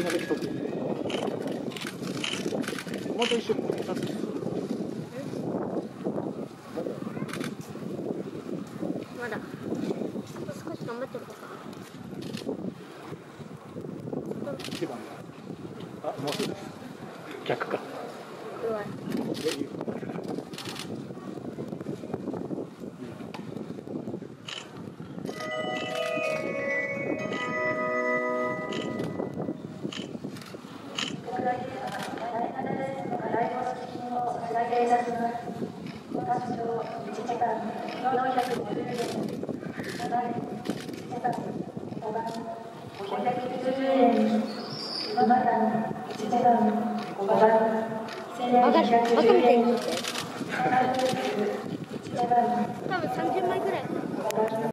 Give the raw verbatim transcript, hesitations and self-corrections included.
きなだけ取って。また一緒に立つ。 まだ。少し頑張ってるか。 一番。あ、もうすぐ。逆か。 うわ。バカみたいに言って。多分さんじゅうまいぐらい。